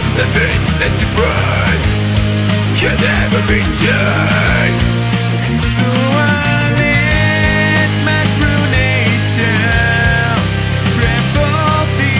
The peace and difference can never be changed. So I let my true nature trample the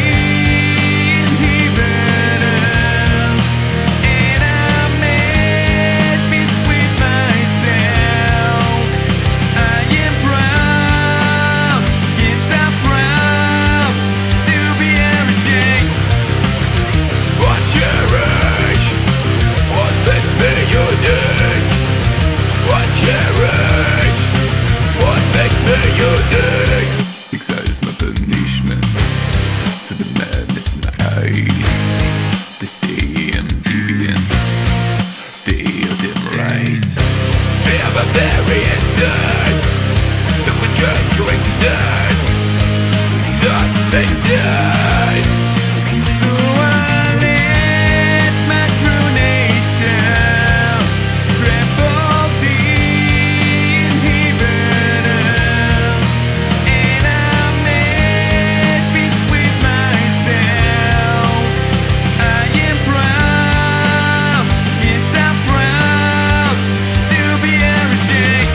inhibitors, and I made peace with myself. I am proud, yes I'm proud to be a reject. What cherish what makes me unique. What cherish what makes me unique. Exile is my punishment for the madness in my eyes. They say I'm deviant, feel them right. Fear my very essence, the withdrawals your existence doesn't make sense. So I let my true nature trample the inhibitors, and I made peace with myself. I am proud, yes I'm proud to be a reject.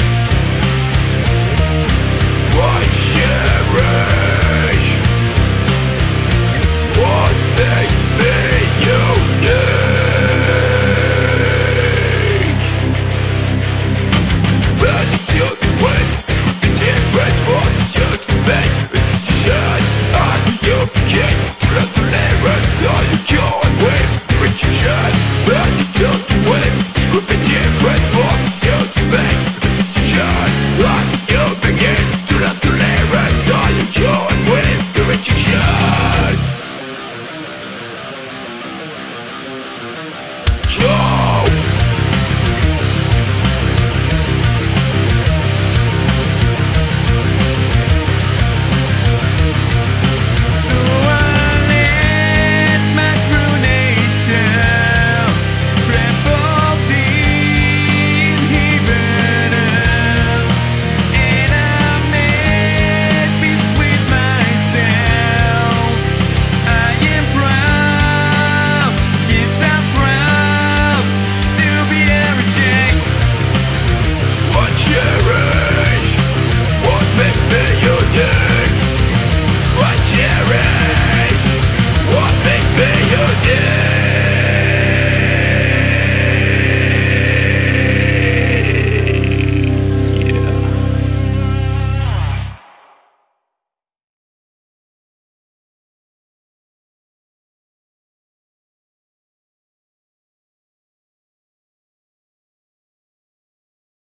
What cherish what makes me unique. Running to the way, scripting difference forces you to make a decision. And you begin to run tolerance, all you can with rejection. Running to the way, scripting difference forces you to make a decision. And you begin to run tolerance, all you can with rejection.